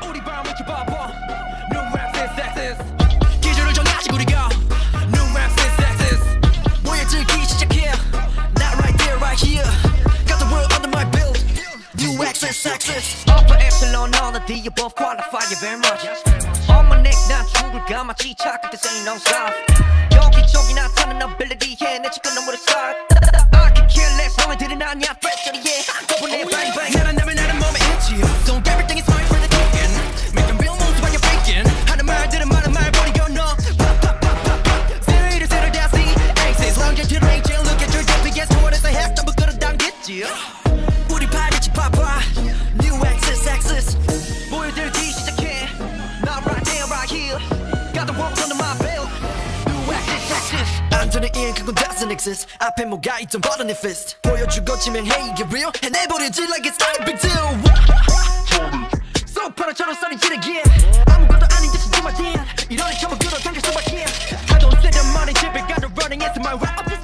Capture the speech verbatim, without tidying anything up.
우리 밤 이렇게 바빠 New axis 기준을 정하시고 우리가 New axis 모여들기 시작해 Not right there right here Got the world under my belt New axis axis Upper echelon on the D above qualify you very much On my neck 난 죽을 감았지 착각 this ain't no stop 여기저기 나타나는 ability 해내 지금 너무를 start I can care less 너희들은 아니야 fresh yeah 한꺼번에 bang bang 나는 나를 나는 몸에 있지 So everything is mine for the taking Make them real moves while you're faking 하는 말들은 많은 말 버리고 너 Pop pop pop pop pop Zero to zero down C Axis Long to the range Look at your G P S towards the heck 전부 끌어당겼지 우리 발밑이 봐봐 New axis axis 보여들기 시작해 Not right there right here Got the world under my belt New axis axis 안전의 일 그건 doesn't exist 앞에 뭐가 있던 button if fist 보여주고 치면 hey get real 해내버리지 like it's not a big deal 소파라처럼 소리 지르기에 아무것도 아닌 듯이 do my dance 이러니 처음으로 당길 수밖에 I don't say the money 집에 가도 running into my rap